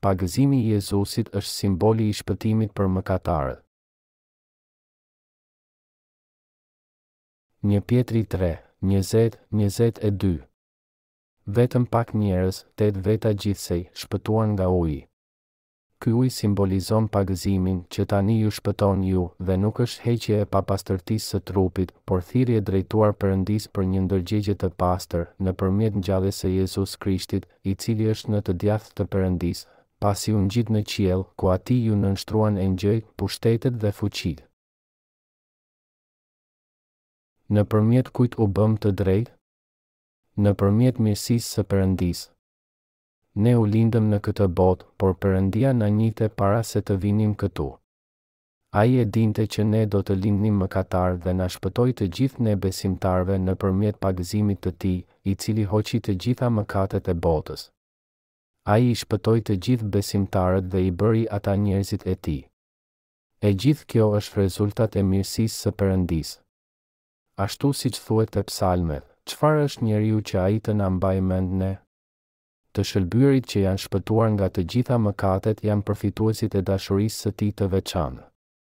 pagëzimi i Jezusit është simboli i shpëtimit për mëkatarët. 1 Pjetri 3:20-22. Vetëm pak njerëz, 8 veta gjithsej, shpëtuan nga uji. Ky ujë simbolizon pagëzimin që tani ju shpëton ju dhe nuk është heqje e papastërtisë së trupit, por thirrje drejtuar Perëndisë për një ndërgjegje të pastër nëpërmjet ngjalljes së Jezus Krishtit, i cili është në të djathtë të Perëndisë, pasi u ngjit në qiell, ku atij ju nënshtruan engjëjt, pushtetet dhe fuqitë. Nëpërmjet kujt u bëm të drejtë? Nëpërmjet mirësisë së Perëndisë. Ne u lindëm në këtë botë, por Perëndia na njihte para se të vinim këtu. Ai e dinte që ne do të lindnim mëkatar dhe na shpëtoi të gjithë ne besimtarve nëpërmjet pagëzimit të tij, i cili hoqi të gjitha mëkatet e botës. Ai i shpëtoi të gjithë besimtarët dhe i bëri ata njerëzit e tij. E gjithë kjo është rezultat e mirësisë së Perëndisë. Ashtu siç thuhet te psalmet, çfarë është njeriu që ai të na mbajë mend ne? Të shëlbyerit që janë shpëtuar nga të gjitha mëkatet janë përfituesit e dashurisë së tij të veçantë.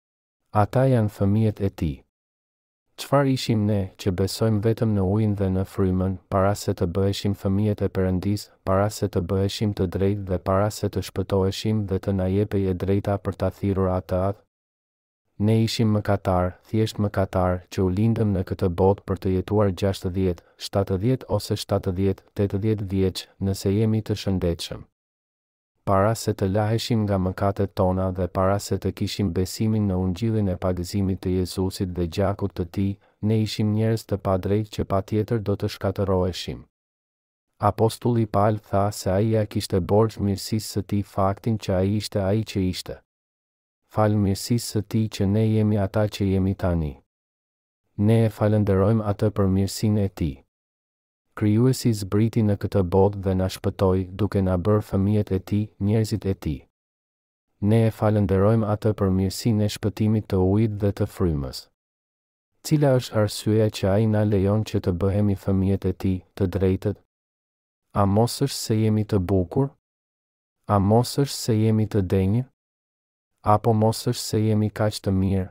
Ata janë fëmijët e tij. Çfarë ishim ne që besojmë vetëm në ujin dhe në frymën, para se të bëheshim fëmijët e Perëndisë, para se të bëheshim të drejtë dhe para se të shpëtoheshim dhe të na jepej e drejta për ta thirrur atë? Ne ishim mëkatar, thjesht mëkatar, që u lindëm në këtë botë për të jetuar 60, 70 ose 70, 80 vjeç, nëse jemi të shëndetshëm. Para se të laheshim nga mëkatet tona dhe para se të kishim besimin në ungjillin e pagëzimit të Jezusit dhe gjakut të tij, ne ishim njerëz të padrejtë që patjetër do të shkatërroheshim. Apostulli Paul tha se ai ja kishte borxh mirësisë së tij faktin që ai ishte ai që ishte. Falë mirësisë së tij që ne jemi ata që jemi tani. Ne e falenderojmë atë për mirësinë e tij. Krijuesi zbriti në këtë botë dhe na shpëtoi, duke na bërë fëmijët e tij, njerëzit e tij. Ne e falenderojmë atë për mirësinë e shpëtimit të ujit dhe të frymës. Cila është arsyeja që ai na lejon që të bëhemi fëmijët e tij, të drejtët? A mos është se jemi të bukur? A mos është se jemi të denjë? Apo mos është se jemi kaq të mirë?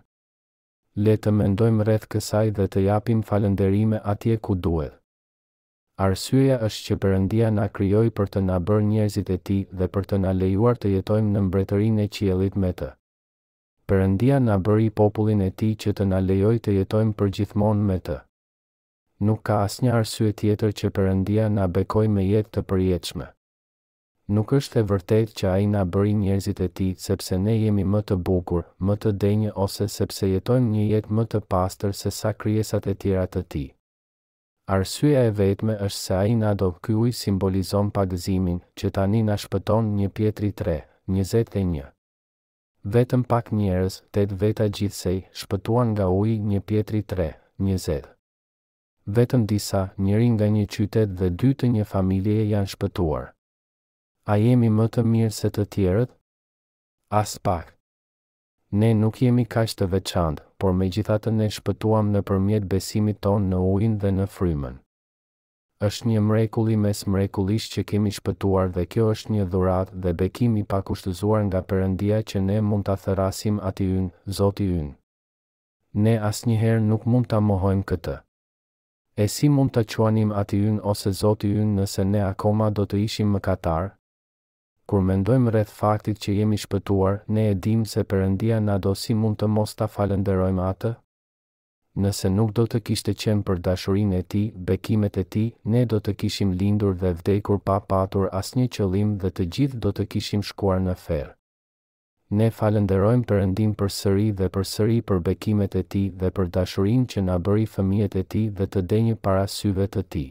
Le të mendojmë rreth kësaj dhe të japim falënderime atje ku duhet. Arsyeja është që Perëndia na krijoi për të na bërë njerëzit e tij dhe për të na lejuar të jetojmë në mbretërinë e qiellit me të. Perëndia na bëri popullin e tij që të na lejojë të jetojmë përgjithmonë me të. Nuk ka asnjë arsye tjetër që Perëndia na bekoi me jetë të përjetshme. Nuk është e vërtetë që ai na bëri njerëzit e tij sepse ne jemi më të bukur, më të denjë ose sepse jetojmë një jetë më të pastër se sa krijesat e tjera të tij. Arsyeja e vetme është se ai na do. Ky ujë simbolizon pagëzimin, që tani na shpëton. 1 Pjetri 3:21. Vetëm pak njerëz, 8 veta gjithsej, shpëtuan nga uji. 1 Pjetri 3:20. Vetëm disa, njëri nga një qytet dhe 2 të një familjeje janë shpëtuar. A jemi më të mirë se të tjerët? As pak. Ne nuk jemi kaq të veçantë, por megjithatë ne shpëtuam nëpërmjet besimit tonë në ujin dhe në frymën. Është një mrekulli mes mrekullisht që kemi shpëtuar dhe kjo është një dhuratë dhe bekim i pakushtëzuar nga Perëndia që ne mund ta therasim Ati ynë, Zoti ynë. Ne asnjëherë nuk mund ta mohojmë këtë. E si mund ta quanim Ati ynë ose Zoti ynë nëse ne akoma do të ishim mëkatar? Kur mendojmë rreth faktit që jemi shpëtuar, ne e dimë se Perëndia na do. Si mund të mos ta falenderojmë atë? Nëse nuk do të kishte qenë për dashurinë e tij, bekimet e tij, ne do të kishim lindur dhe vdekur pa patur asnjë qëllim dhe të gjithë do të kishim shkuar në ferr. Ne falenderojmë Perëndin përsëri dhe përsëri për bekimet e tij dhe për dashurinë që na bëri fëmijët e tij dhe të denjë para syve të tij.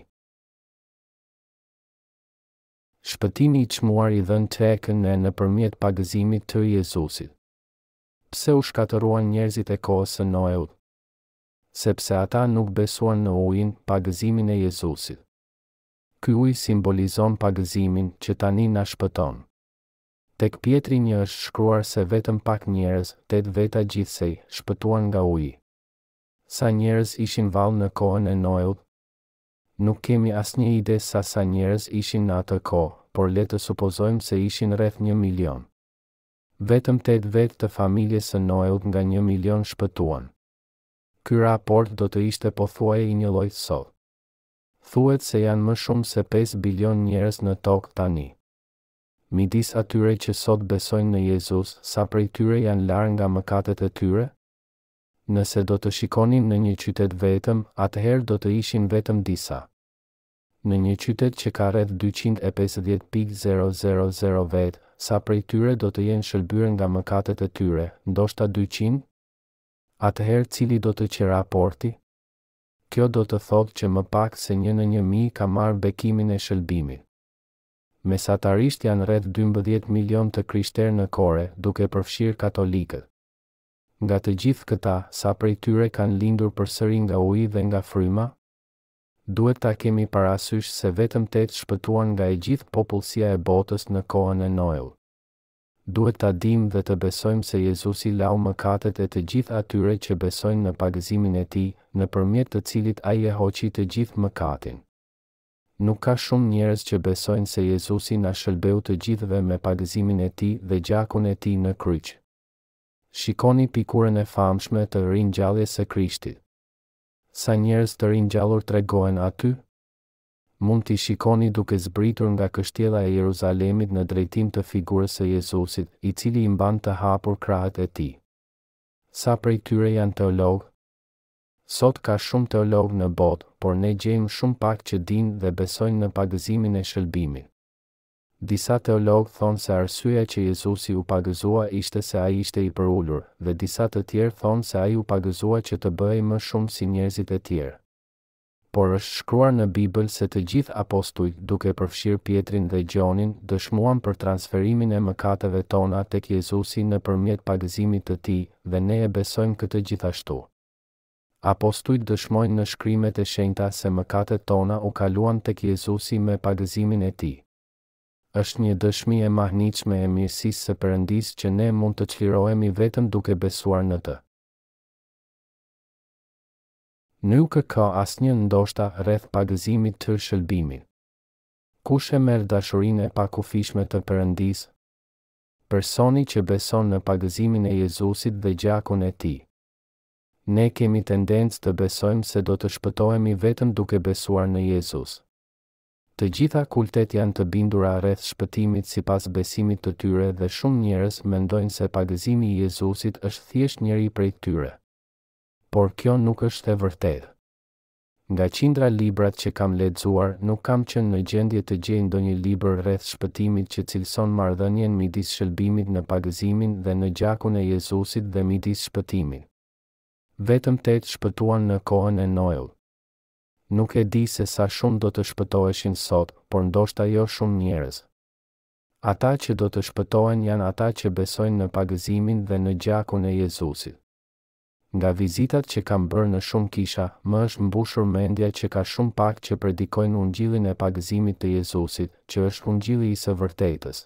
Shpëtimi i çmuar i dhënë tek ne nëpërmjet pagëzimit të Jezusit. Pse u shkatëruan njerëzit e kohës së Noeut? Sepse ata nuk besuan në ujin, pagëzimin e Jezusit. Ky ujë simbolizon pagëzimin që tani na shpëton. Tek Pjetri 1 është shkruar se vetëm pak njerëz, 8 veta gjithsej, shpëtuan nga uji. Sa njerëz ishin vallë në kohën e Noeut? Nuk kemi asnjë ide sa njerëz ishin në atë kohë, por le të supozojmë se ishin rreth 1 milion. Vetëm 8 vetë të familjes së Noeut nga 1 milion shpëtuan. Ky raport do të ishte pothuaje i njëllojt sot. Thuhet se janë më shumë se 5 bilion njerëz në tokë tani. Midis atyre që sot besojnë në Jezus, sa prej tyre janë larë nga mëkatet e tyre? Nëse do të shikonin në një qytet vetëm, atëherë do të ishin vetëm disa. Në një qytet që ka rreth 250.000 vetë, sa prej tyre do të jenë shëlbyer nga mëkatet e tyre, ndoshta 200? Atëherë cili do të qe raporti? Kjo do të thotë që më pak se 1 në 1.000 ka marrë bekimin e shëlbimit. Mesatarisht janë rreth 12 milion të krishterë në Kore, duke përfshirë katolikët. Nga të gjithë këta, sa prej tyre kanë lindur përsëri nga uji dhe nga fryma? Duhet ta kemi parasysh se vetëm 8 shpëtuan nga e gjithë popullsia e botës në kohën e Noeut. Duhet ta dimë dhe të besojmë se Jezusi lau mëkatet e të gjithë atyre që besojnë në pagëzimin e tij, nëpërmjet të cilit ai e hoqi të gjithë mëkatin. Nuk ka shumë njerëz që besojnë se Jezusi na shëlbeu të gjithëve me pagëzimin e tij dhe gjakun e tij në kryq. Shikoni pikurën e famshme të ringjalljes së Krishtit. Sa njerëz të ringjallur tregohen aty? Mund t'i shikoni duke zbritur nga kështjella e Jeruzalemit në drejtim të figurës së Jezusit, i cili i mban të hapur krahët e tij. Sa prej tyre janë teologë? Sot ka shumë teologë në botë, por ne gjejmë shumë pak që dinë dhe besojnë në pagëzimin e shëlbimit. Disa teologë thonë se arsyeja që Jezusi u pagëzua ishte se ai ishte i përulur, dhe disa të tjerë thonë se ai u pagëzua që të bëhej më shumë si njerëzit e tjerë. Por është shkruar në Bibël se të gjithë apostujt, duke përfshirë Pietrin dhe Gjonin, dëshmuan për transferimin e mëkateve tona tek Jezusi nëpërmjet pagëzimit të tij, dhe ne e besojmë këtë gjithashtu. Apostujt dëshmojnë në shkrimet e shenjta se mëkatet tona u kaluan tek Jezusi me pagëzimin e tij. Është një dëshmi e mahnitshme e mirësisë së Perëndisë që ne mund të çlirohemi vetëm duke besuar në të. Nuk ka asnjë ndoshta rreth pagëzimit të shëlbimit. Kush e merr dashurinë e pakufishme të Perëndisë? Personi që beson në pagëzimin e Jezusit dhe gjakun e tij. Ne kemi tendencë të besojmë se do të shpëtohemi vetëm duke besuar në Jezus. Të gjitha kultet janë të bindura rreth shpëtimit sipas besimit të tyre dhe shumë njerëz mendojnë se pagëzimi i Jezusit është thjesht njëri prej tyre. Por kjo nuk është e vërtetë. Nga qindra librat që kam lexuar, nuk kam qenë në gjendje të gjej ndonjë libër rreth shpëtimit që cilëson marrëdhënien midis shëlbimit në pagëzimin dhe në gjakun e Jezusit dhe midis shpëtimit. Vetëm 8 shpëtuan në kohën e Noeut. Nuk e di se sa shumë do të shpëtoheshin sot, por ndoshta jo shumë njerëz. Ata që do të shpëtohen janë ata që besojnë në pagëzimin dhe në gjakun e Jezusit. Nga vizitat që kam bërë në shumë kisha, më është mbushur mendja që ka shumë pak që predikojnë ungjillin e pagëzimit të Jezusit, që është ungjilli i së vërtetës.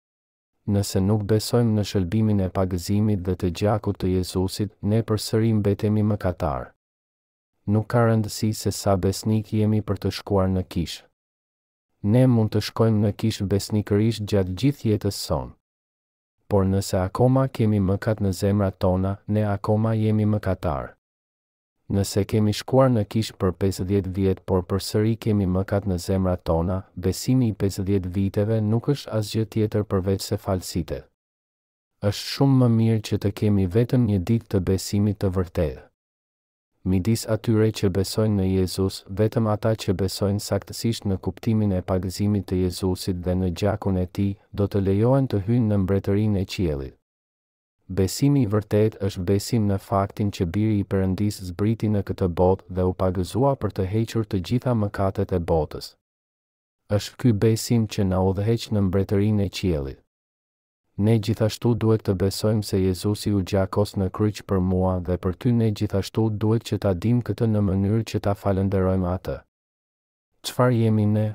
Nëse nuk besojmë në shëlbimin e pagëzimit dhe të gjakut të Jezusit, ne përsëri mbetemi mëkatar. Nuk ka rëndësi se sa besnik jemi për të shkuar në kishë. Ne mund të shkojmë në kishë besnikërisht gjatë gjithë jetës sonë. Por nëse akoma kemi mëkat në zemrat tona, ne akoma jemi mëkatar. Nëse kemi shkuar në kishë për 50 vjet, por përsëri kemi mëkat në zemrat tona, besimi i 50 viteve nuk është asgjë tjetër përveç se falsite. Është shumë më mirë që të kemi vetëm një ditë të besimit të vërtetë. Midis atyre që besojnë në Jezus, vetëm ata që besojnë saktësisht në kuptimin e pagëzimit të Jezusit dhe në gjakun e tij, do të lejohen të hyjnë në mbretërinë e qiellit. Besimi i vërtet është besim në faktin që Biri i Perëndisë zbriti në këtë botë dhe u pagëzua për të hequr të gjitha mëkatet e botës. Është ky besim që na udhëheq në mbretërinë e qiellit. Ne gjithashtu duhet të besojmë se Jezusi u gjakos në kryq për mua dhe për ty ne gjithashtu duhet që ta dimë këtë në mënyrë që ta falenderojmë atë. Çfarë jemi ne?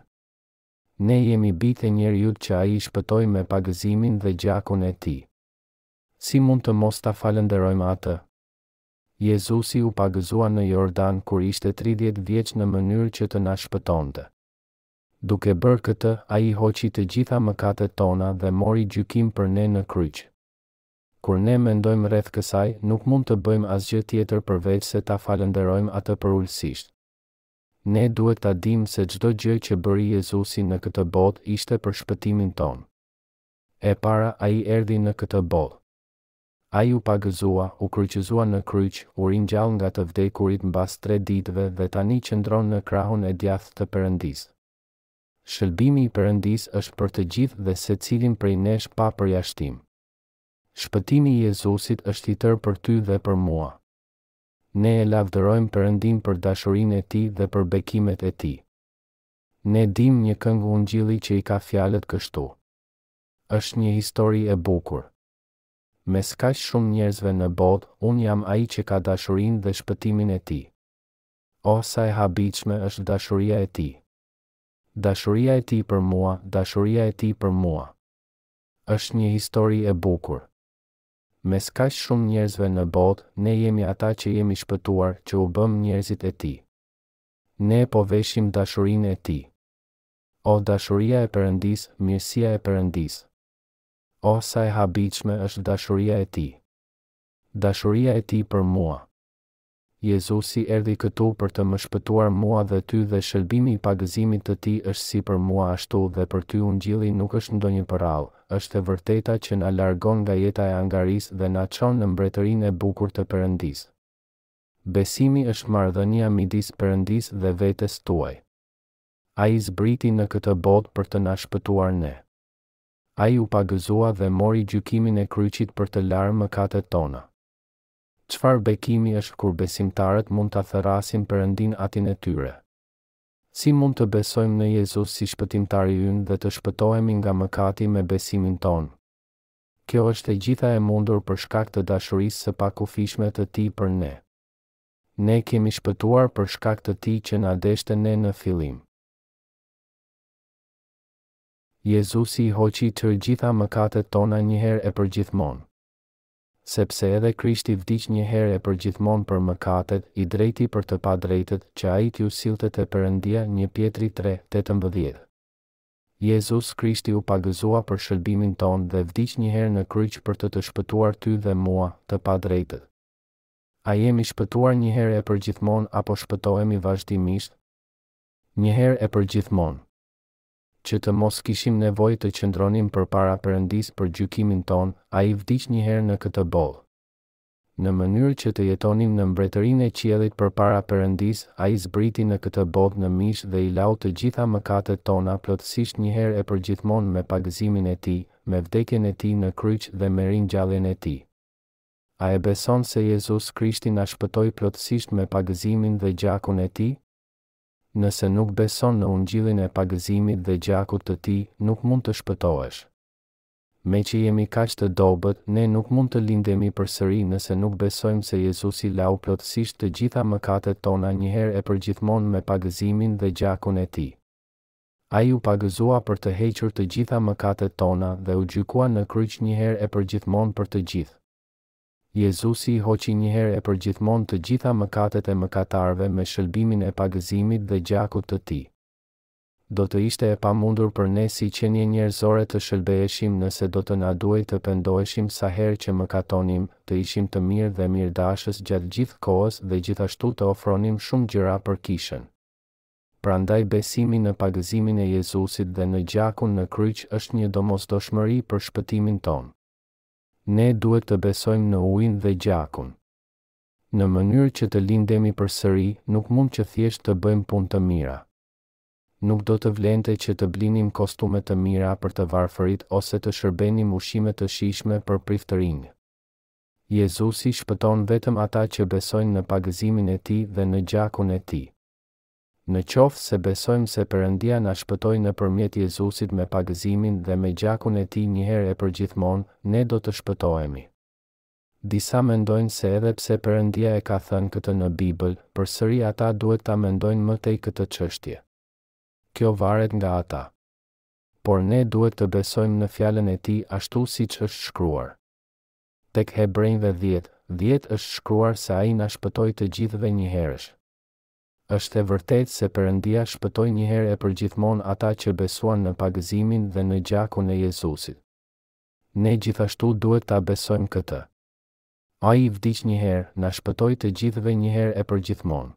Ne jemi bijtë e njeriut që ai i shpëtoi me pagëzimin dhe gjakun e tij. Si mund të mos ta falenderojmë atë? Jezusi u pagëzua në Jordan kur ishte 30 vjeç në mënyrë që të na shpëtonte. Duke bërë këtë, ai hoqi të gjitha mëkatet tona dhe mori gjykim për ne në kryq. Kur ne mendojmë rreth kësaj, nuk mund të bëjmë asgjë tjetër përveç se ta falenderojmë atë përulësisht. Ne duhet ta dimë se çdo gjë që bëri Jezusi në këtë botë ishte për shpëtimin ton. E para, ai erdhi në këtë botë. Ai u pagëzua, u kryqëzua në kryq, u ringjall nga të vdekurit mbas 3 ditëve dhe tani qëndron në krahun e djathtë të Perëndisë. Shëlbimi i Perëndisë është për të gjithë dhe secilin prej nesh pa përjashtim. Shpëtimi i Jezusit është i tërë për ty dhe për mua. Ne e lavdërojmë Perëndin për dashurinë e tij dhe për bekimet e tij. Ne dim një këngë ungjilli që i ka fjalët kështu. Është një histori e bukur. Mes kaq shumë njerëzve në botë, unë jam ai që ka dashurinë dhe shpëtimin e tij. O, sa e habitshme është dashuria e tij. Dashuria e tij për mua, dashuria e tij për mua. Është një histori e bukur. Mes kaq shumë njerëzve në botë, ne jemi ata që jemi shpëtuar, që u bëm njerëzit e tij. Ne po veshim dashurinë e tij. O, dashuria e Perëndisë, mirësia e Perëndisë. O, sa e habitshme është dashuria e tij. Dashuria e tij për mua. Jezusi erdhi këtu për të më shpëtuar mua dhe ty dhe shëlbimi i pagëzimit të tij është si për mua ashtu dhe për ty ungjilli nuk është ndonjë përrall, është e vërteta që na largon nga jeta e angarisë dhe na çon në mbretërinë e bukur të Perëndisë. Besimi është marrëdhënia midis Perëndisë dhe vetes tuaj. Ai zbriti në këtë botë për të na shpëtuar ne. Ai u pagëzua dhe mori gjykimin e kryqit për të larë mëkatet tona. Çfarë bekimi është kur besimtarët mund ta thërrasin Perëndin atin e tyre? Si mund të besojmë në Jezus si shpëtimtari ynë dhe të shpëtohemi nga mëkati me besimin ton? Kjo është e gjitha e mundur për shkak të dashurisë së pakufishme të tij për ne. Ne kemi shpëtuar për shkak të tij që na deshte ne në fillim. Jezusi i hoqi të gjitha mëkatet tona njëherë e përgjithmonë. Sepse edhe Krishti vdiq një herë e përgjithmonë për mëkatet, i drejti për të padrejtët, që ai t'ju sillte te Perëndia, 1 Pjetri 3:18. Jezus Krishti u pagëzua për shëlbimin ton dhe vdiq një herë në kryq për të shpëtuar ty dhe mua, të padrejtët. A jemi shpëtuar një herë e përgjithmonë apo shpëtohemi vazhdimisht? Një herë e përgjithmonë. Që të mos kishim nevojë të qëndronim përpara Perëndisë për gjykimin ton, ai vdiq një herë në këtë botë. Në mënyrë që të jetonim në mbretërinë e qiellit përpara Perëndisë, ai zbriti në këtë botë në mish dhe i lau të gjitha mëkatet tona plotësisht një herë e përgjithmonë me pagëzimin e tij, me vdekjen e tij në kryq dhe me ringjalljen e tij. A e beson se Jezus Krishti na shpëtoi plotësisht me pagëzimin dhe gjakun e tij? Nëse nuk beson në ungjillin e pagëzimit dhe gjakut të tij, nuk mund të shpëtohesh. Me që jemi kaq të dobët, ne nuk mund të lindemi përsëri nëse nuk besojmë se Jezusi lau plotësisht të gjitha mëkatet tona një herë e përgjithmonë me pagëzimin dhe gjakun e tij. Ai u pagëzua për të hequr të gjitha mëkatet tona dhe u gjykua në kryq një herë e përgjithmonë për të gjithë. Jezusi i hoqi një herë e përgjithmonë të gjitha mëkatet e mëkatarëve me shëlbimin e pagëzimit dhe gjakut të tij. Do të ishte e pamundur për ne si qenie njerëzore të shëlbeheshim nëse do të na duhej të pendoheshim sa herë që mëkatonim, të ishim të mirë dhe mirëdashës gjatë gjithë kohës dhe gjithashtu të ofronim shumë gjëra për kishën. Prandaj besimi në pagëzimin e Jezusit dhe në gjakun në kryq është një domosdoshmëri për shpëtimin ton. Ne duhet të besojmë në ujin dhe gjakun. Në mënyrë që të lindemi përsëri, nuk mund që thjesht të bëjmë punë të mira. Nuk do të vlente që të blinim kostume të mira për të varfërit ose të shërbenim ushqime të shijshme për priftërinë. Jezusi shpëton vetëm ata që besojnë në pagëzimin e tij dhe në gjakun e tij. Në qoftë se besojmë se Perëndia na shpëtoi nëpërmjet Jezusit me pagëzimin dhe me gjakun e tij një herë e përgjithmonë, ne do të shpëtohemi. Disa mendojnë se edhe pse Perëndia e ka thënë këtë në Bibël, përsëri ata duhet ta mendojnë më tej këtë çështje. Kjo varet nga ata. Por ne duhet të besojmë në fjalën e tij ashtu siç është shkruar. Tek Hebrejve 10, 10 është shkruar se ai na shpëtoi të gjithëve njëherësh. Është e vërtetë se Perëndia shpëtoi një herë e përgjithmonë ata që besuan në pagëzimin dhe në gjakun e Jezusit. Ne gjithashtu duhet ta besojmë këtë. Ai vdiq një herë, na shpëtoi të gjithëve një herë e përgjithmonë.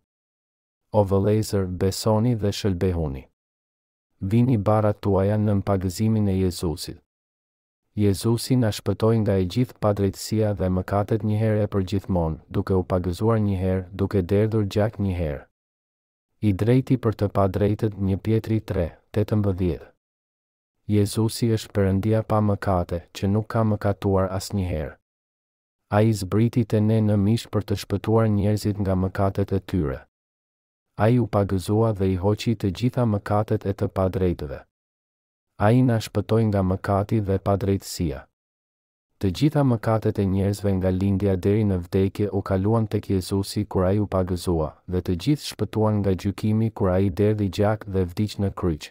O vëllezër, besoni dhe shëlbehuni. Vini barat tuaja në pagëzimin e Jezusit. Jezusi na shpëtoi nga e gjithë padrejtësia dhe mëkatet një herë e përgjithmonë, duke u pagëzuar një herë, duke derdhur gjak një herë. I drejti për të padrejtët 1 Pjetri 3:18. Jezusi është Perëndia pa mëkate, që nuk ka mëkatuar asnjëherë. Ai zbriti te ne në mish për të shpëtuar njerëzit nga mëkatet e tyre. Ai u pagëzua dhe i hoqi të gjitha mëkatet e të padrejtëve. Ai na shpëtoi nga mëkati dhe padrejtësia. Të gjitha mëkatet e njerëzve nga lindja deri në vdekje u kaluan tek Jezusi kur ai u pagëzua, dhe të gjithë shpëtuan nga gjykimi kur ai derdhi gjak dhe vdiq në kryq.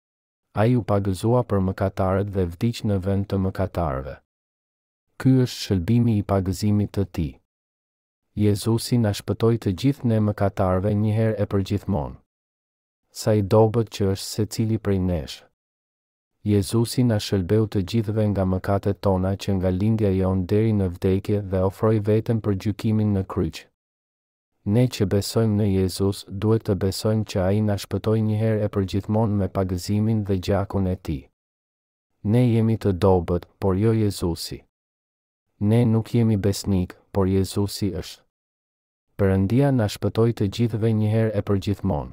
Ai u pagëzua për mëkatarët dhe vdiq në vend të mëkatarëve. Ky është shëlbimi i pagëzimit të tij. Jezusi na shpëtoi të gjithë ne mëkatarëve një herë e përgjithmonë. Sa i dobët që është secili prej nesh. Jezusi na shëlbeu të gjithëve nga mëkatet tona që nga lindja jon deri në vdekje dhe ofroi veten për gjykimin në kryq. Ne që besojmë në Jezus duhet të besojmë që ai na shpëtoi një herë e përgjithmonë me pagëzimin dhe gjakun e tij. Ne jemi të dobët, por jo Jezusi. Ne nuk jemi besnik, por Jezusi është. Perëndia na shpëtoi të gjithëve një herë e përgjithmonë.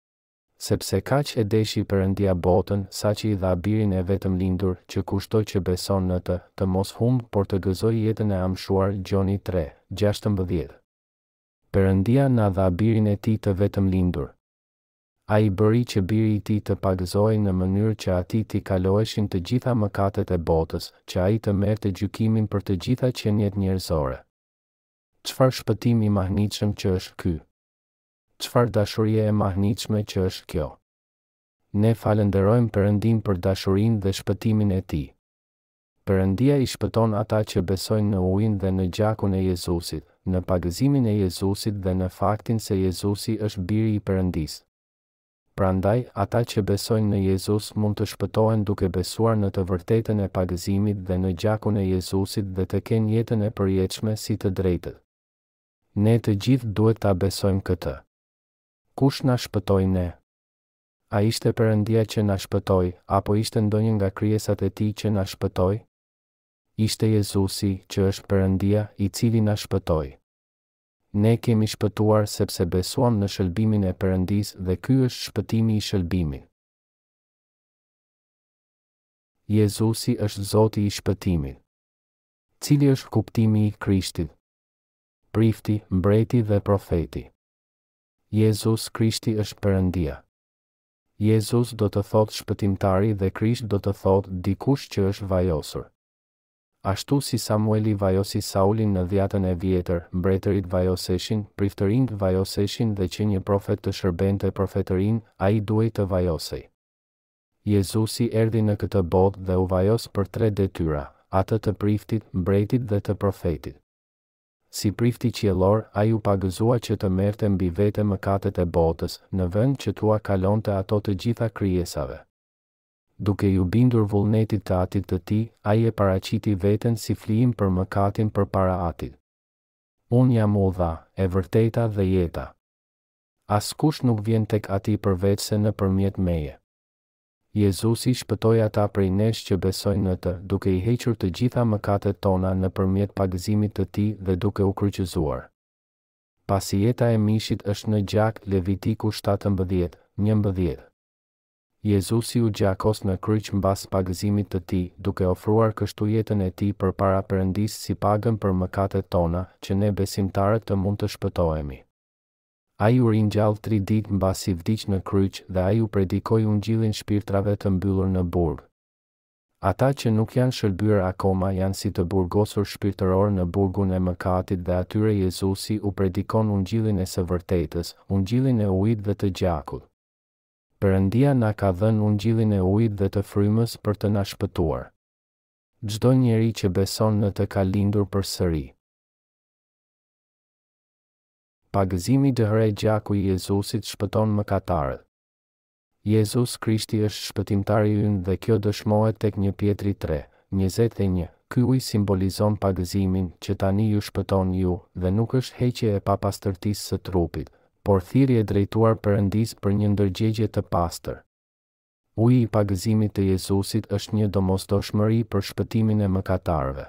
Sepse kaq e deshi Perëndia botën, saqë i dha birin e vetëm lindur, që kushto që beson në të mos humbë, por të gëzojë jetën e amshuar. Gjoni 3:16. Perëndia na dha birin e tij të vetëm lindur. Ai bëri që biri i tij të pagëzohej në mënyrë që atij t'i kaloheshin të gjitha mëkatet e botës, që ai të merrte gjykimin për të gjitha qenjet njerëzore. Çfarë shpëtim i mahnitshëm që është ky? Çfarë dashurie e mahnitshme që është kjo? Ne falenderojmë Perëndin për dashurinë dhe shpëtimin e tij. Perëndia i shpëton ata që besojnë në ujin dhe në gjakun e Jezusit, në pagëzimin e Jezusit dhe në faktin se Jezusi është biri i Perëndisë. Prandaj, ata që besojnë në Jezus mund të shpëtohen duke besuar në të vërtetën e pagëzimit dhe në gjakun e Jezusit dhe të kenë jetën e përjetshme si të drejtët. Ne të gjithë duhet ta besojmë këtë. Kush na shpëtoi ne? A ishte Perëndia që na shpëtoi, apo ishte ndonjë nga krijesat e tij që na shpëtoi? Ishte Jezusi, që është Perëndia, i cili na shpëtoi. Ne kemi shpëtuar sepse besuam në shëlbimin e Perëndisë dhe ky është shpëtimi i shëlbimit. Jezusi është Zoti i shpëtimit. Cili është kuptimi i Krishtit? Prifti, mbreti dhe profeti. Jezus Krishti është Perëndia. Jezus do të thotë shpëtimtari dhe Krisht do të thotë dikush që është vajosur. Ashtu si Samueli vajosi Saulin në dhjatën e vjetër, mbretërit vajoseshin, priftërinjt vajoseshin dhe që një profet të shërbente profetërin, ai duhej të vajosej. Jezusi erdhi në këtë botë dhe u vajos për 3 detyra, atë të priftit, mbretit dhe të profetit. Si prifti qiellor, ai u pagëzua që të merrte mbi vete mëkatet e botës, në vend që t'ua kalonte ato të gjitha krijesave. Duke ju bindur vullnetit të atit të tij, ai e paraqiti veten si flijim për mëkatin përpara atit. Unë jam udha, e vërteta dhe jeta. Askush nuk vjen tek ati përveç se nëpërmjet meje. Jezusi shpëtoi ata prej nesh që besojnë në të, duke i hequr të gjitha mëkatet tona nëpërmjet pagëzimit të tij dhe duke u kryqëzuar. Pasi jeta e mishit është në gjak, Levitiku 17:11. Jezusi u gjakos në kryq mbas pagëzimit të tij, duke ofruar kështu jetën e tij përpara Perëndisë si pagën për mëkatet tona, që ne besimtarët të mund të shpëtohemi. Ai u ringjall 3 ditë mbasi vdiq në kryq dhe ai u predikoi ungjillin shpirtrave të mbyllur në burg. Ata që nuk janë shëlbyer akoma janë si të burgosur shpirtëror në burgun e mëkatit dhe atyre Jezusi u predikon ungjillin e së vërtetës, ungjillin e ujit dhe të gjakut. Perëndia na ka dhënë ungjillin e ujit dhe të frymës për të na shpëtuar. Çdo njeri që beson në të ka lindur përsëri. Pagëzimi dëhëre gjaku I Jezusit shpëton mëkatarët. Jezus Krishti është shpëtimtari ynë dhe kjo dëshmohet tek 1 Pjetri 3:21. Ky ujë simbolizon pagëzimin që tani ju shpëton ju dhe nuk është heqje e papastërtisë së trupit, por thirrje e drejtuar Perëndis për një ndërgjegje të pastër. Uji I pagëzimit të Jezusit është një domosdoshmëri për shpëtimin e mëkatarëve.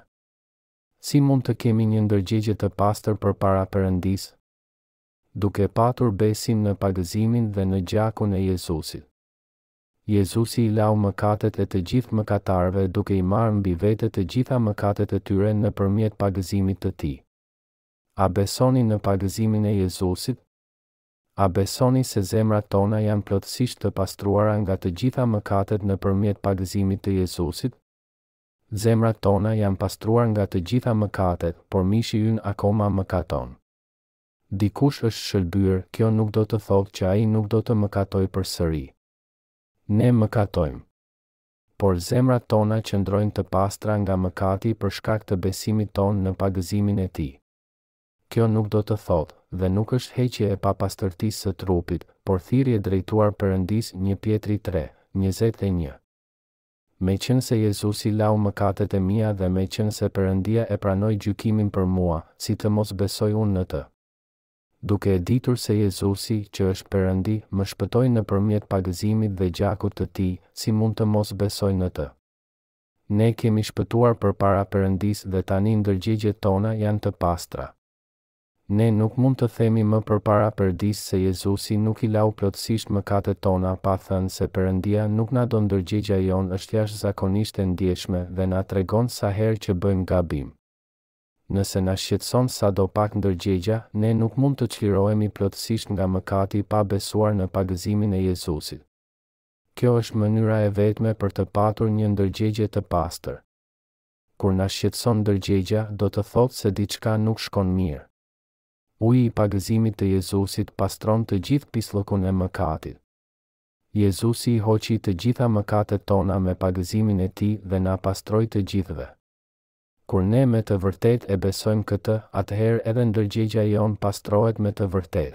Si mund të kemi një ndërgjegje të pastër përpara Perëndis? Duke patur besim në pagëzimin dhe në gjakun e Jezusit. Jezusi I lau mëkatet e të gjithë mëkatarëve duke I marrë mbi vete të gjitha mëkatet e tyre nëpërmjet pagëzimit të Tij. A besoni në pagëzimin e Jezusit? A besoni se zemrat tona janë plotësisht të pastruara nga të gjitha mëkatet nëpërmjet pagëzimit të Jezusit? Zemrat tona janë pastruar nga të gjitha mëkatet, por mishi ynë akoma mëkaton. Dikush është shëlbyer, kjo nuk do të thotë që ai nuk do të mëkatojë përsëri. Ne mëkatojmë. Por zemrat tona qëndrojnë të pastra nga mëkati për shkak të besimit tonë në pagëzimin e Tij. Kjo nuk do të thotë, dhe nuk është heqje e papastërtisë së trupit, por thirrje drejtuar Perëndis 1 Pjetri 3:21. Meqense Jezusi lau mëkatet e mia dhe meqense Perëndia e pranoi gjykimin për mua, si të mos besoj unë në të. Duke e ditur se Jezusi, që është Perëndi, më shpëtoi nëpërmjet pagëzimit dhe gjakut të Tij, si mund të mos besoj në të? Ne kemi shpëtuar përpara Perëndis dhe tani ndërgjegjet tona janë të pastra. Ne nuk mund të themi më përpara Perëndis se Jezusi nuk I lau plotësisht mëkatet tona pa thënë se Perëndia nuk na do ndërgjegja jonë është jashtëzakonisht e ndjeshme dhe na tregon sa herë që bëjmë gabim. Nëse na shqetëson sadopak ndërgjegja, ne nuk mund të çlirohemi plotësisht nga mëkati pa besuar në pagëzimin e Jezusit. Kjo është mënyra e vetme për të patur një ndërgjegje të pastër. Kur na shqetëson ndërgjegja, do të thotë se diçka nuk shkon mirë. Uji I pagëzimit të Jezusit pastron të gjithë pislllëkun e mëkatit. Jezusi I hoqi të gjitha mëkatet tona me pagëzimin e Tij dhe na pastroi të gjithëve. Kur ne me të vërtet e besojmë këtë, atëherë edhe ndërgjegja jonë pastrohet me të vërtet.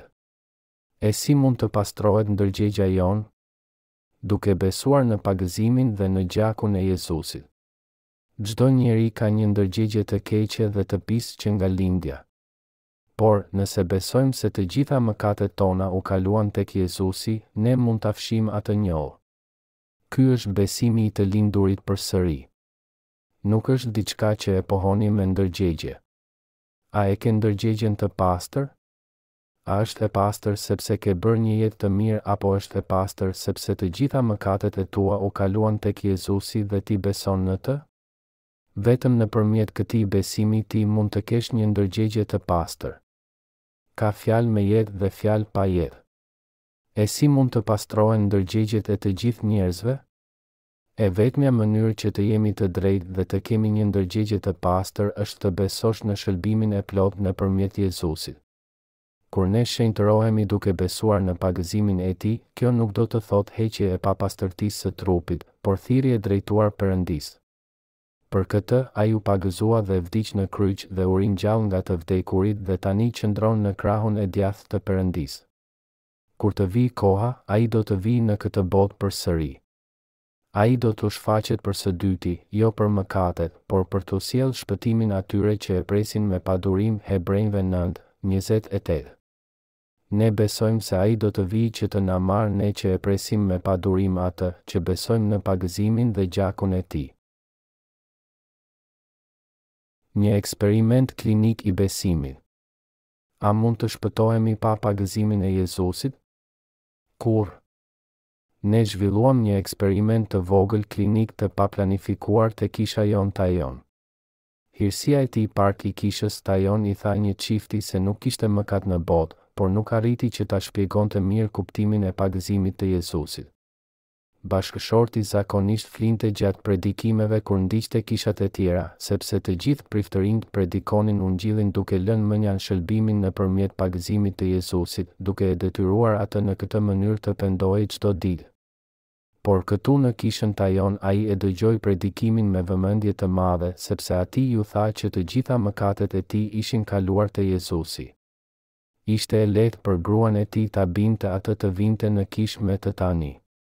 E si mund të pastrohet ndërgjegja jonë? Duke besuar në pagëzimin dhe në gjakun e Jezusit. Çdo njeri ka një ndërgjegje të keqe dhe të pisë që nga lindja. Por, nëse besojmë se të gjitha mëkatet tona u kaluan tek Jezusi, ne mund ta fshijmë atë njollë. Ky është besimi I të lindurit përsëri. Nuk është diçka që e pohoni me ndërgjegje. A e ke ndërgjegjen të pastër? A është e pastër sepse ke bërë një jetë të mirë apo është e pastër sepse të gjitha mëkatet e tua u kaluan tek Jezusi dhe ti beson në të? Vetëm nëpërmjet këtij besimi ti mund të kesh një ndërgjegje të pastër. Ka fjalë me jetë dhe fjalë pa jetë. E si mund të pastrohen ndërgjegjet e të gjithë njerëzve? E vetmja mënyrë që të jemi të drejtë dhe të kemi një ndërgjegje të pastër është të besosh në shëlbimin e plot nëpërmjet Jezusit. Kur ne shenjtërohemi duke besuar në pagëzimin e Tij, kjo nuk do të thotë heqje e papastërtisë së trupit, por thirrje drejtuar Perëndis. Për këtë, ai u pagëzua dhe vdiq në kryq dhe u ringjall nga të vdekurit dhe tani qëndron në krahun e djathtë të Perëndis. Kur të vijë koha, ai do të vijë në këtë botë përsëri. Ai do të shfaqet për së dyti, jo për mëkatet, por për të sjellë shpëtimin atyre që e presin me padurim. Hebrejve 9:28. Ne besojmë se ai do të vijë që të na marrë ne që e presim me padurim atë, që besojmë në pagëzimin dhe gjakun e Tij. Një eksperiment klinik I besimit. A mund të shpëtohemi pa pagëzimin e Jezusit? Kur? Ne zhvilluam një eksperiment të vogël klinik të paplanifikuar te kisha jon Tajon. Hirësia e tij park I kishës Tajon I tha një çifti se nuk kishte mëkat në botë, por nuk arriti që ta shpjegonte mirë kuptimin e pagëzimit të Jezusit. Bashkëshorti zakonisht flinte gjatë predikimeve kur ndiqte kishat e tjera, sepse të gjithë priftërinjt predikonin ungjillin duke lënë mënjan shëlbimin nëpërmjet pagëzimit të Jezusit, duke e detyruar atë në këtë mënyrë të pendohej çdo ditë. Por këtu në kishën Tajon ai e dëgjoi predikimin me vëmendje të madhe, sepse atij ju tha që të gjitha mëkatet e tij ishin kaluar te Jezusi. Ishte e lehtë për gruan e tij ta binte atë të vinte në kishë me të tani.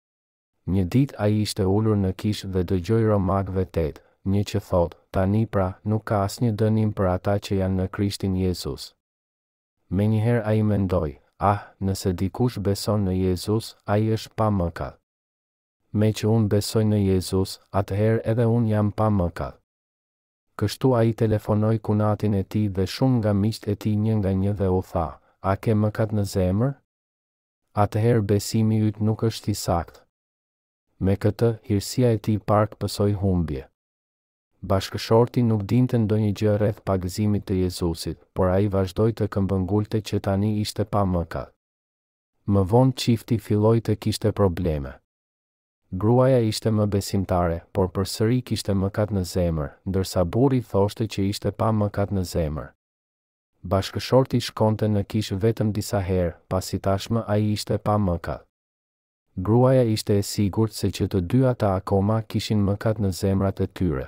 Një ditë ai ishte ulur në kishë dhe dëgjoi Romakëve 8, një që thotë, tani pra, nuk ka asnjë dënim për ata që janë në Krishtin Jezus. Menjëherë ai mendoi, nëse dikush beson në Jezus, ai është pa mëkat. Me që unë besoj në Jezus, atëherë edhe unë jam pa mëkat. Kështu ai telefonoi kunatin e tij dhe shumë nga miqtë e tij një nga një dhe u tha, a ke mëkat në zemër? Atëherë besimi yt nuk është i saktë. Me këtë, hirësia e tij park pësoi humbje. Bashkëshorti nuk dinte ndonjë gjë rreth pagëzimit të Jezusit, por ai vazhdoi të këmbëngulte që tani ishte pa mëkat. Më vonë çifti filloi të kishte probleme. Gruaja ishte më besimtare, por përsëri kishte mëkat në zemër, ndërsa burri thoshte që ishte pa mëkat në zemër. Bashkëshorti shkonte në kishë vetëm disa herë, pasi tashmë ai ishte pa mëkat. Gruaja ishte e sigurt se që të dy ata akoma kishin mëkat në zemrat e tyre.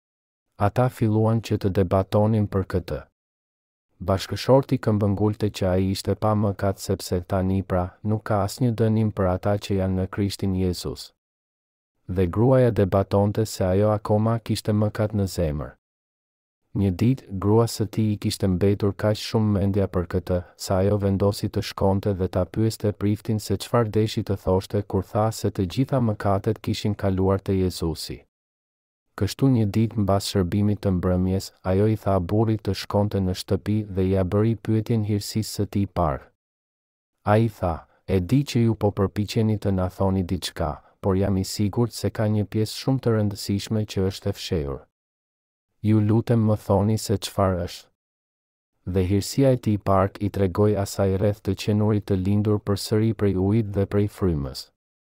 Ata filluan që të debatonin për këtë. Bashkëshorti këmbëngulte që ai ishte pa mëkat sepse tani pra nuk ka asnjë dënim për ata që janë në Krishtin Jezus. Dhe gruaja debatonte se ajo akoma kishte mëkat në zemër. Një ditë, grua së tij i kishte mbetur kaq shumë mendja për këtë, sa ajo vendosi të shkonte dhe ta pyeste priftin se çfarë deshi të thoshte kur tha se të gjitha mëkatet kishin kaluar te Jezusi. Kështu një ditë mbas shërbimit të mbrëmjes, ajo i tha burrit të shkonte në shtëpi dhe ia bëri pyetjen hirësisë së tij parë. Ai tha, e di që ju po përpiqeni të na thoni diçka, por jam i sigurt se ka një pjesë shumë të rëndësishme që është e fshehur. Ju lutem më thoni se çfarë është. Dhe hirësia e tij park i tregoi asaj rreth të qenurit të lindur përsëri prej ujit dhe prej frymës.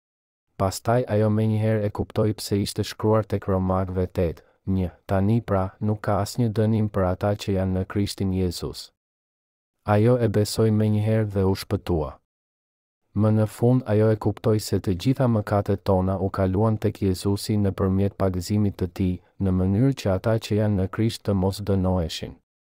Pastaj ajo menjëherë e kuptoi pse ishte shkruar tek Romakëve 8:1, tani pra nuk ka asnjë dënim për ata që janë në Krishtin Jezus. Ajo e besoi menjëherë dhe u shpëtua. Më në fund ajo e kuptoi se të gjitha mëkatet tona u kaluan tek Jezusi nëpërmjet pagëzimit të tij, në mënyrë që ata që janë në Krisht të mos dënoheshin.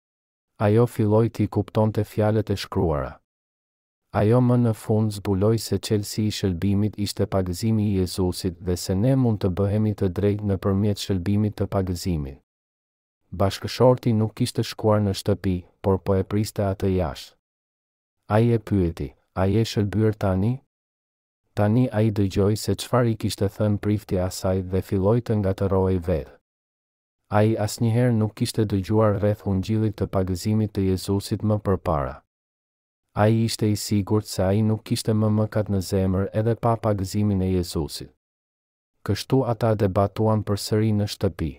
Ajo filloi t'i kuptonte fjalët e shkruara. Ajo më në fund zbuloi se çelësi i shëlbimit ishte pagëzimi i Jezusit dhe se ne mund të bëhemi të drejtë nëpërmjet shëlbimit të pagëzimit. Bashkëshorti nuk kishte shkuar në shtëpi, por po e priste atë jashtë. Ai e pyeti, a je shëlbyer tani? Tani ai dëgjoi se çfarë i kishte thënë prifti asaj dhe filloi të ngatërohej vetë. Ai asnjëherë nuk kishte dëgjuar rreth ungjillit të pagëzimit të Jezusit më përpara. Ai ishte i sigurt se ai nuk kishte më mëkat në zemër edhe pa pagëzimin e Jezusit. Kështu ata debatuan përsëri në shtëpi.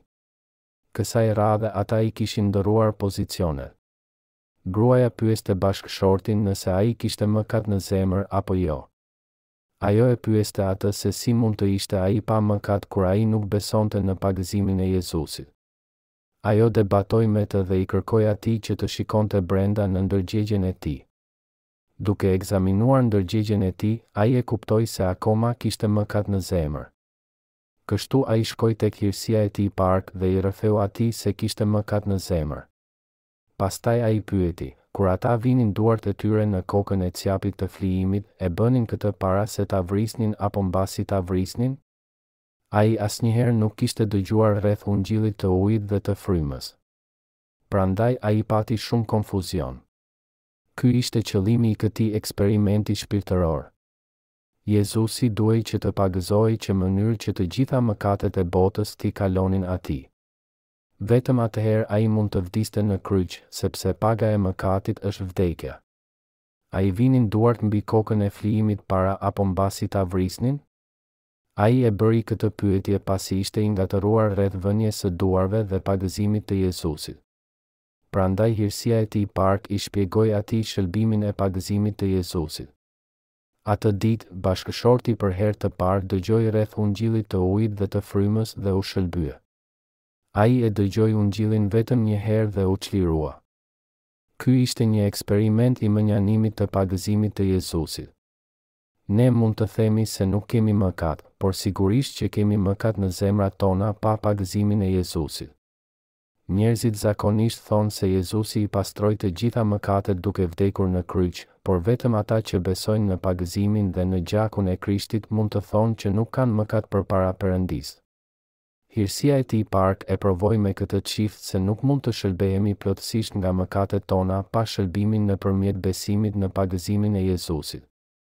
Kësaj radhe ata i kishin ndëruar pozicionet. Gruaja pyeste bashkëshortin nëse ai kishte mëkat në zemër apo jo. Ajo e pyeste atë se si mund të ishte ai pa mëkat kur ai nuk besonte në pagëzimin e Jezusit. Ajo debatoi me të dhe i kërkoi atij që të shikonte brenda në ndërgjegjen e tij. Duke ekzaminuar ndërgjegjen e tij, ai e kuptoi se akoma kishte mëkat në zemër. Kështu ai shkoi tek hirësia e tij park dhe i rrëfeu atij se kishte mëkat në zemër. Pastaj ai pyeti, kur ata vinin duart e tyre në kokën e cjapit të flijimit, e bënin këtë para se ta vrisnin apo mbasi ta vrisnin? Ai asnjëherë nuk kishte dëgjuar rreth ungjillit të ujit dhe të frymës. Prandaj ai pati shumë konfuzion. Ky ishte qëllimi i këtij eksperimenti shpirtëror. Jezusi duhej që të pagëzohej në mënyrë që të gjitha mëkatet e botës t'i kalonin atij. Vetëm atëherë ai mund të vdiste në kryq, sepse paga e mëkatit është vdekja. Ai vinin duart mbi kokën e flijimit para apo mbasi ta vrisnin? Ai e bëri këtë pyetje pasi ishte i ngatëruar rreth vënies së duarve dhe pagëzimit të Jezusit. Prandaj hirësia e tij park i shpjegoi atij shëlbimin e pagëzimit të Jezusit. Atë ditë, bashkëshorti për herë të parë dëgjoi rreth ungjillit të ujit dhe të frymës dhe u shëlbye. Ai e dëgjoi ungjillin vetëm një herë dhe u çlirua. Ky ishte një eksperiment i mënjanimit të pagëzimit të Jezusit. Ne mund të themi se nuk kemi mëkat, por sigurisht që kemi mëkat në zemrat tona pa pagëzimin e Jezusit. Njerëzit zakonisht thonë se Jezusi i pastroi të gjitha mëkatet duke vdekur në kryq, por vetëm ata që besojnë në pagëzimin dhe në gjakun e Krishtit mund të thonë që nuk kanë mëkat përpara Perëndisë. Hirësia e tij parë e provoi me këtë çift se nuk mund të shëlbehemi plotësisht nga mëkatet tona pa shëlbimin nëpërmjet besimit në pagëzimin e Jezusit.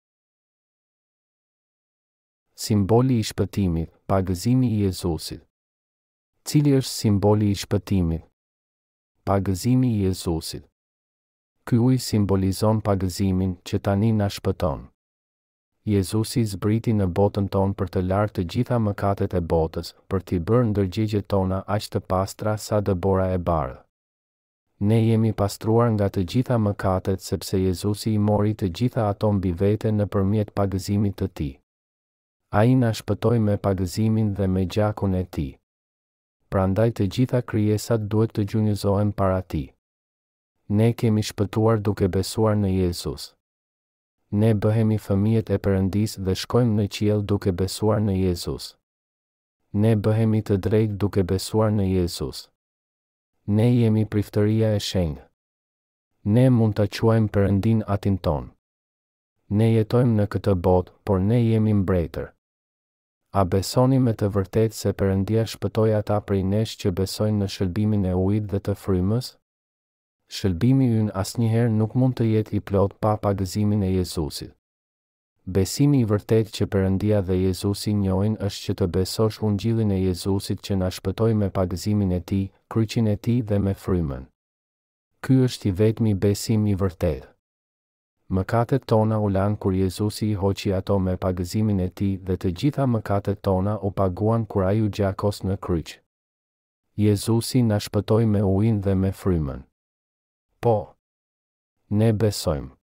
Simboli i shpëtimit, pagëzimi i Jezusit. Cili është simboli i shpëtimit? Pagëzimi i Jezusit. Ky ujë simbolizon pagëzimin që tani na shpëton. Jezusi zbriti në botën tonë për të larë të gjitha mëkatet e botës, për t'i bërë ndërgjegjet tona aq të pastra sa dëbora e bardhë. Ne jemi pastruar nga të gjitha mëkatet sepse Jezusi i mori të gjitha ato mbi vete nëpërmjet pagëzimit të tij. Ai na shpëtoi me pagëzimin dhe me gjakun e tij. Prandaj të gjitha krijesat duhet të gjunjëzohen para tij. Ne kemi shpëtuar duke besuar në Jezus. Ne bëhemi fëmijët e Perëndisë dhe shkojmë në qiell duke besuar në Jezus. Ne bëhemi të drejtë duke besuar në Jezus. Ne jemi priftëria e shenjtë. Ne mund ta quajmë Perëndin atin ton. Ne jetojmë në këtë botë, por ne jemi mbretër. A besoni me të vërtetë se Perëndia shpëtoi ata prej nesh që besojnë në shëlbimin e ujit dhe të frymës? Shëlbimi ynë asnjëherë nuk mund të jetë i plot pa pagëzimin e Jezusit. Besimi i vërtetë që Perëndia dhe Jezusi njohin është që të besosh ungjillin e Jezusit që na shpëtoi me pagëzimin e tij, kryqin e tij dhe me frymën. Ky është i vetmi besim i vërtetë. Mëkatet tona u lanë kur Jezusi i hoqi ato me pagëzimin e tij dhe të gjitha mëkatet tona u paguan kur ai u gjakos në kryq. Jezusi na shpëtoi me ujin dhe me frymën. Po, ne besojmë.